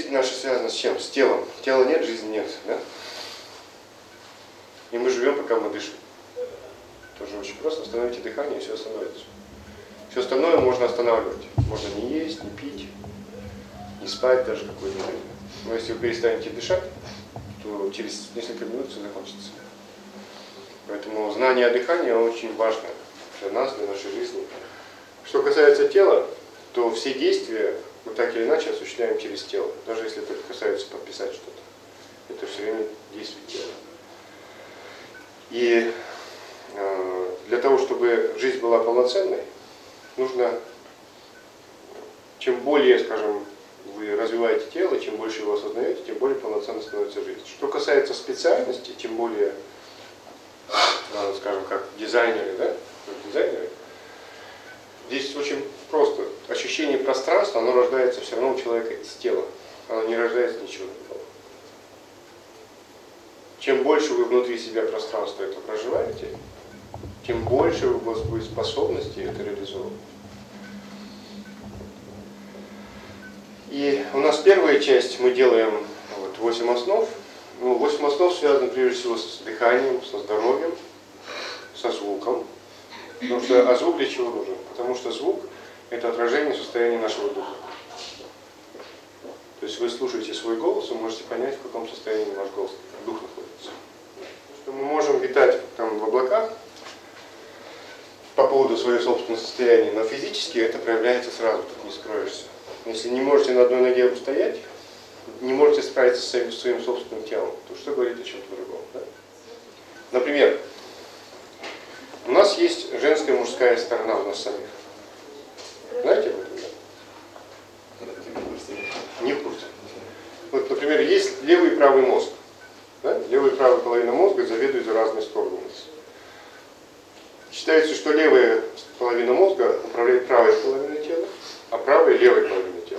жизнь наша связана с чем? С телом. Тела нет, жизни нет. Да? И мы живем, пока мы дышим. Тоже очень просто. Остановите дыхание, и все остановится. Все остальное можно останавливать. Можно не есть, не пить, не спать даже какое-то время. Но если вы перестанете дышать, то через несколько минут все закончится. Поэтому знание о дыхании очень важно для нас, для нашей жизни. Что касается тела, то все действия мы так или иначе осуществляем через тело. Даже если это касается подписать что-то. Это все время действие тела. И для того, чтобы жизнь была полноценной, нужно, чем более, скажем, вы развиваете тело, чем больше его осознаете, тем более полноценной становится жизнь. Что касается специальности, тем более, скажем, как дизайнеры, да? Дизайнеры, здесь очень просто. Ощущение пространства, оно рождается все равно у человека из тела. Оно не рождается ничего другого. Чем больше вы внутри себя пространства это проживаете, тем больше у вас будет способности это реализовывать. И у нас первая часть, мы делаем 8 основ. 8 основ связаны прежде всего с дыханием, со здоровьем, со звуком. Потому что, звук для чего нужен? Потому что звук – это отражение состояния нашего духа. То есть вы слушаете свой голос, вы можете понять, в каком состоянии ваш голос, дух находится. Что мы можем витать там в облаках по поводу своего собственного состояния, но физически это проявляется сразу, тут не скроешься. Если не можете на одной ноге устоять, не можете справиться с своим собственным телом, то что говорит о чем-то другом? Да? Например, у нас есть женская и мужская сторона у нас самих. Знаете об этом? Да? Не в курсе. Вот, например, есть левый и правый мозг. Да? Левая и правая половина мозга заведуют в разные стороны. Считается, что левая половина мозга управляет правой половиной тела, а правая левой половиной тела.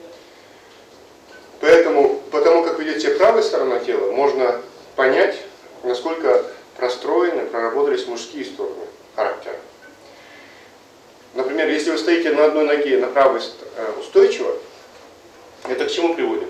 Поэтому, потому как ведет себя правая сторона тела, можно понять, насколько простроены, проработались мужские стороны характера. Например, если вы стоите на одной ноге, на правой устойчиво, это к чему приводит?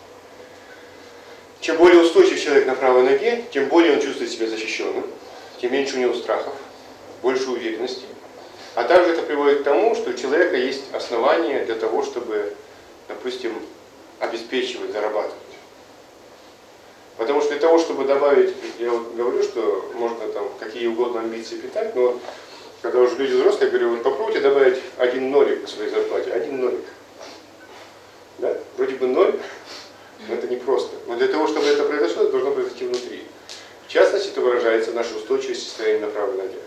Чем более устойчив человек на правой ноге, тем более он чувствует себя защищенным, тем меньше у него страхов, больше уверенности. А также это приводит к тому, что у человека есть основания для того, чтобы, допустим, обеспечивать, зарабатывать. Потому что для того, чтобы добавить, я вот говорю, что можно там какие угодно амбиции питать, но когда уже люди взрослые, я говорю, вот попробуйте добавить 1 нолик к своей зарплате, 1 нолик. Да? Вроде бы 0, но это непросто. Но для того, чтобы это произошло, это должно произойти внутри. В частности, это выражается в нашей устойчивости состояния на правой ноге.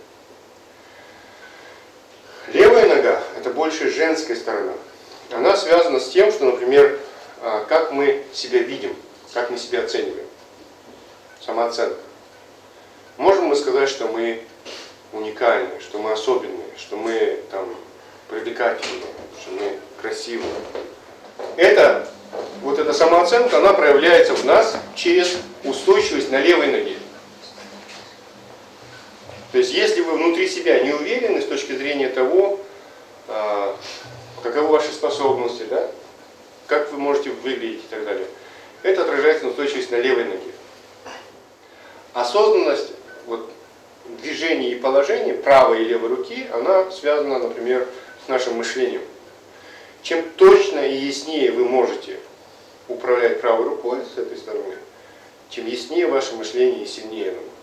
Левая нога – это больше женская сторона. Она связана с тем, что, например, как мы себя видим, как мы себя оцениваем. Самооценка. Можем мы сказать, что мы уникальны, что мы особенные, что мы там привлекательные, что мы красивые. Вот эта самооценка, она проявляется в нас через устойчивость на левой ноге. То есть, если вы внутри себя не уверены с точки зрения того, каковы ваши способности, да, как вы можете выглядеть и так далее, это отражается на устойчивость на левой ноге. Осознанность движения и положения правой и левой руки, она связана, например, с нашим мышлением. Чем точно и яснее вы можете управлять правой рукой с этой стороны, тем яснее ваше мышление и сильнее оно будет.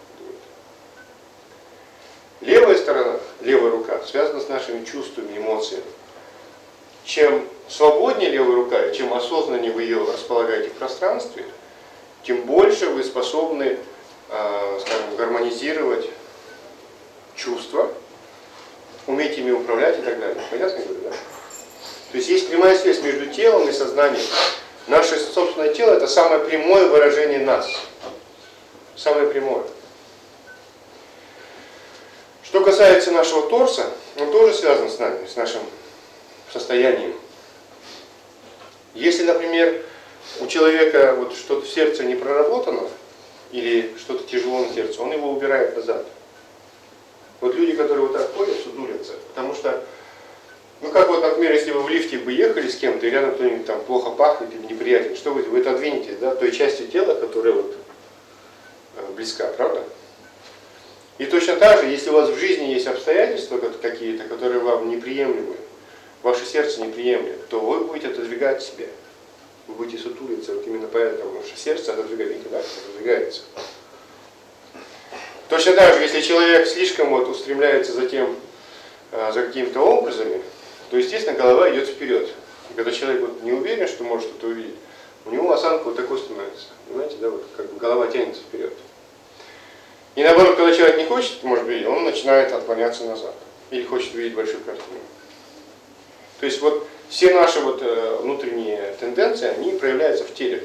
Левая сторона, левая рука, связана с нашими чувствами, эмоциями. Чем свободнее левая рука, и чем осознаннее вы ее располагаете в пространстве, тем больше вы способны, скажем, гармонизировать чувства, уметь ими управлять и так далее. Понятно, говорю, да? То есть есть прямая связь между телом и сознанием. Наше собственное тело – это самое прямое выражение нас. Самое прямое. Что касается нашего торса, он тоже связан с нами, с нашим состоянием. Если, например, у человека что-то в сердце не проработано, или что-то тяжело на сердце, он его убирает назад. Вот люди, которые вот так ходят, сутулятся, потому что Ну как вот, например, если вы в лифте бы ехали с кем-то, и рядом кто-нибудь там плохо пахнет или неприятен, что вы отодвинетесь, да, той частью тела, которая вот близка, правда? И точно так же, если у вас в жизни есть обстоятельства какие-то, которые вам неприемлемы, ваше сердце не приемлет, то вы будете отодвигать себя. Вы будете сутулиться, вот именно поэтому ваше сердце отодвигается. Точно так же, если человек слишком вот устремляется за какими-то образами, то, естественно, голова идет вперед. И когда человек вот не уверен, что может что-то увидеть, у него осанка вот такой становится. Понимаете, да, вот как бы голова тянется вперед. И наоборот, когда человек не хочет, может быть, он начинает отклоняться назад. Или хочет видеть большую картину. То есть вот все наши вот внутренние тенденции, они проявляются в теле.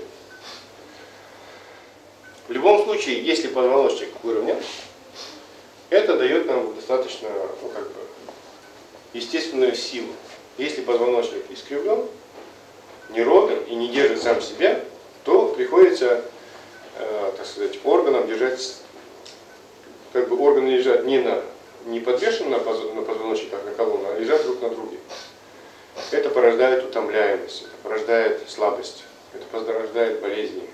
В любом случае, если позвоночник выровнен, это дает нам достаточно, ну, как бы, естественную силу. Если позвоночник искривлен, неровен и не держит сам себя, то приходится, так сказать, органам держать, как бы органы лежат не подвешены на позвоночник, как на колонну, а лежат друг на друге. Это порождает утомляемость, это порождает слабость, это порождает болезни.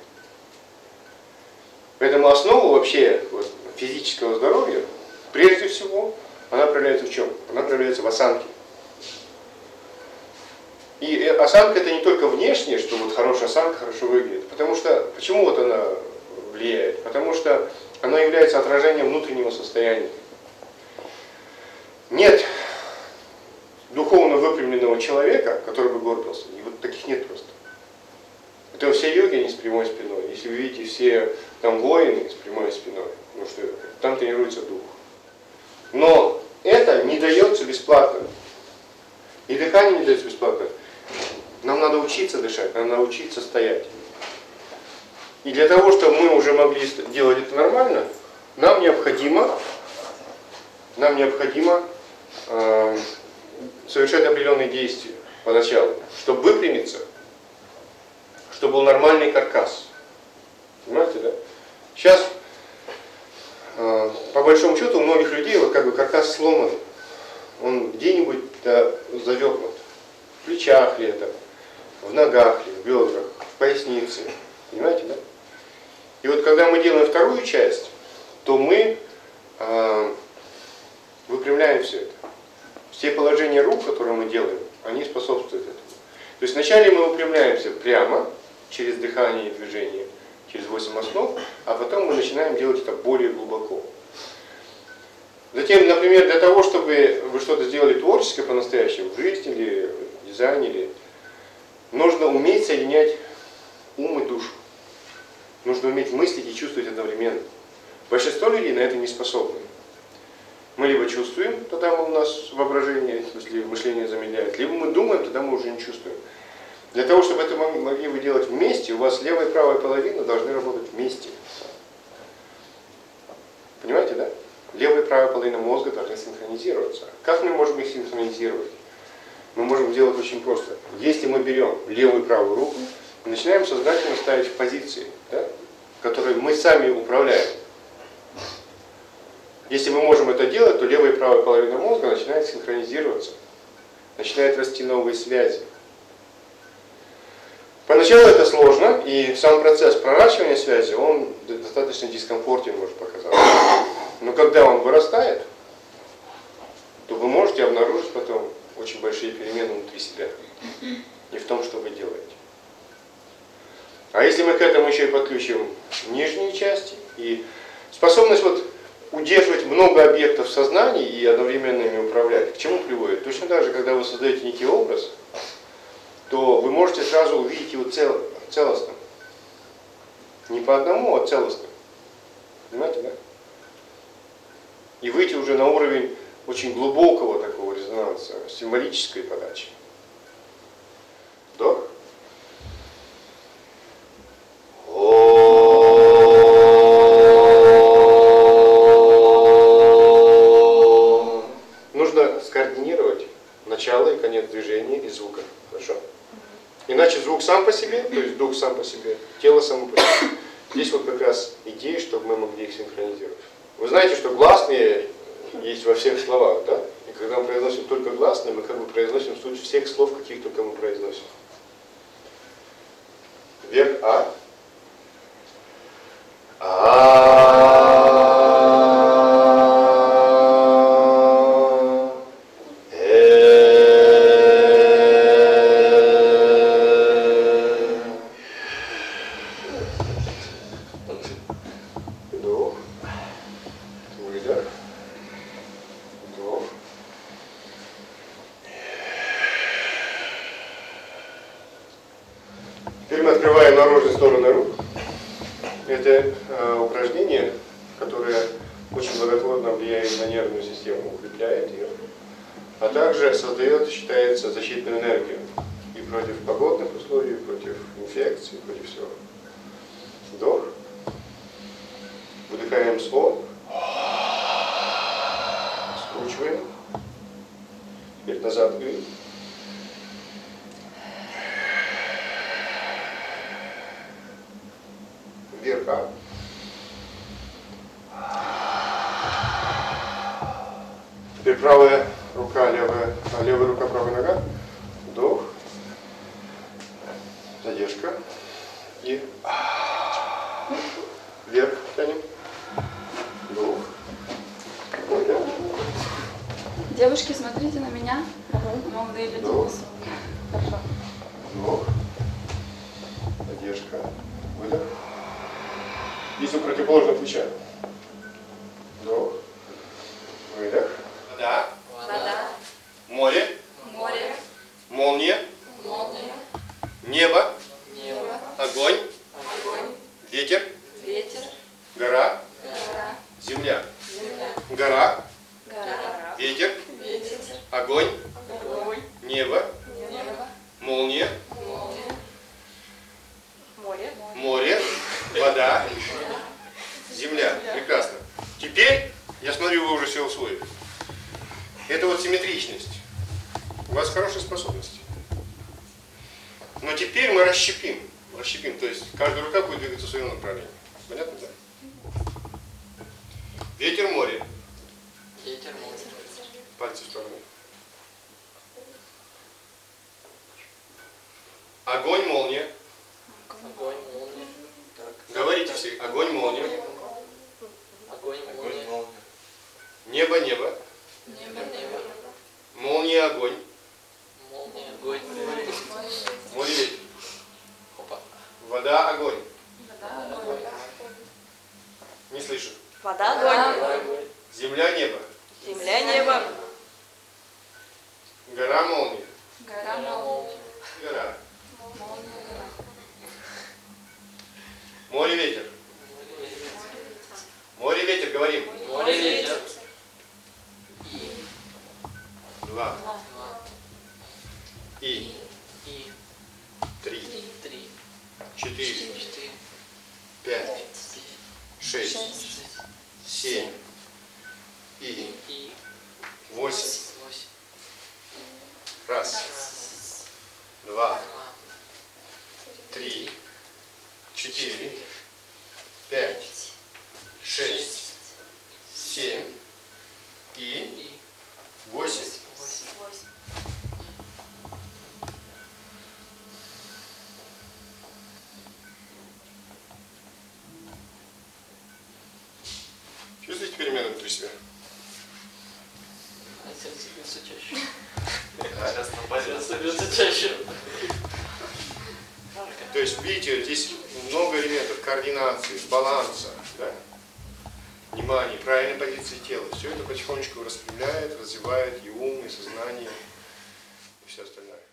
Поэтому основа вообще вот, физического здоровья, прежде всего, она проявляется в чем? Она проявляется в осанке. И осанка это не только внешнее, что вот хорошая осанка хорошо выглядит. Потому что, почему вот она влияет? Потому что она является отражением внутреннего состояния. Нет духовно выпрямленного человека, который бы горбился. И вот таких нет просто. Это все йоги, они с прямой спиной. Если вы видите все там воины с прямой спиной, ну что это? Там тренируется дух. Но это не дается бесплатно. И дыхание не дается бесплатно. Нам надо учиться дышать, нам надо учиться стоять. И для того, чтобы мы уже могли делать это нормально, нам необходимо совершать определенные действия поначалу, чтобы выпрямиться, чтобы был нормальный каркас. Понимаете, да? Сейчас, по большому счету, у многих людей вот как бы каркас сломан. Он где-нибудь завернут. В плечах ли это, в ногах ли, в бедрах, в пояснице. Понимаете, да? И вот когда мы делаем вторую часть, то мы выпрямляем все это. Все положения рук, которые мы делаем, они способствуют этому. То есть вначале мы выпрямляемся прямо, через дыхание и движение, через 8 основ, а потом мы начинаем делать это более глубоко. Затем, например, для того, чтобы вы что-то сделали творческое по-настоящему, в жизни или в дизайне, нужно уметь соединять ум и душу. Нужно уметь мыслить и чувствовать одновременно. Большинство людей на это не способны. Мы либо чувствуем, тогда у нас воображение, в смысле мышление замедляет, либо мы думаем, тогда мы уже не чувствуем. Для того, чтобы это могли вы делать вместе, у вас левая и правая половина должны работать вместе. Понимаете, да? Левая и правая половина мозга должны синхронизироваться. Как мы можем их синхронизировать? Мы можем сделать очень просто. Если мы берем левую и правую руку и начинаем сознательно ставить в позиции, да, которые мы сами управляем. Если мы можем это делать, то левая и правая половина мозга начинает синхронизироваться, начинает расти новые связи. Поначалу это сложно, и сам процесс проращивания связи, он достаточно дискомфортен может показаться. Но когда он вырастает, то вы можете обнаружить потом очень большие перемены внутри себя. И в том, что вы делаете. А если мы к этому еще и подключим нижние части, и способность вот удерживать много объектов в сознании и одновременно ими управлять, к чему приводит? Точно так же, когда вы создаете некий образ, то вы можете сразу увидеть его целостным. Не по одному, а целостным. Понимаете, да? И выйти уже на уровень очень глубокого такого резонанса, символической подачи. Вдох. Нужно скоординировать начало и конец движения и звука. Хорошо? Иначе звук сам по себе, то есть дух сам по себе, тело само по себе. Здесь вот как раз идея, чтобы мы могли их синхронизировать. Вы знаете, что гласные есть во всех словах, да? И Когда мы произносим только гласные, мы как бы произносим суть всех слов, каких только мы произносим. Вверх А. Вдох. Выдох. Вдох. Теперь мы открываем наружные стороны рук. Это упражнение, которое очень благотворно влияет на нервную систему, укрепляет ее, а также создает, считается, защитную энергию и против погодных условий, против инфекций, против всего. Вдох. Выдыхаем с О. Скручиваем. Теперь назад И. Вверх А. Теперь правая рука, левая рука, правая нога. Вдох. Задержка. И вверх тянем. Вдох. Выдох. Девушки, смотрите на меня. Молодые люди. Вдох. Хорошо. Вдох. Задержка. Выдох. Здесь у противоположного плеча. Вдох. Выдох. Вода. Вода. Море. Море. Молния. Молния. Небо. Небо. Огонь. Огонь. Ветер. Ветер. Гора. Гора. Земля. Земля. Гора. Гора. Ветер. Ветер. Огонь. Огонь. Небо. Небо. Молния. Молния. Море. Море. Вода. Земля. Прекрасно. Теперь, я смотрю, вы уже все усвоили. Это вот симметричность. У вас хорошие способности. Но теперь мы расщепим. Расщепим, то есть каждая рука будет двигаться в своем направлении. Понятно, да? Ветер, море. Ветер. Море. Пальцы в сторону. Огонь, молния. Огонь. Молния. Говорите все. Огонь, молния. Огонь. Молния. Небо, небо. Небо. Небо. Молния, огонь. Молния. Огонь. Море, ветер. Опа. Вода, огонь. Вода. Огонь. Не слышу. Вода, огонь. Земля, небо. Земля, небо. Гора, молния. Гора. Молния. Гора. Молния. Гора. Море, ветер. Море, ветер, говорим. Море. Ветер. Два. И. И. Три. Три. Четыре. Четыре. Пять. Шесть. Шесть. Семь. И. И. Восемь. Восемь. Раз. Два. Три. Четыре. Пять. Шесть. Семь. И. Восемь. Чувствуете перемену внутри себя? Сердце бьется чаще. Сердце бьется чаще. То есть, видите, здесь много элементов координации, баланса, да? Внимания, правильной позиции тела. Все это потихонечку распрямляет, развивает и ум, и сознание, и все остальное.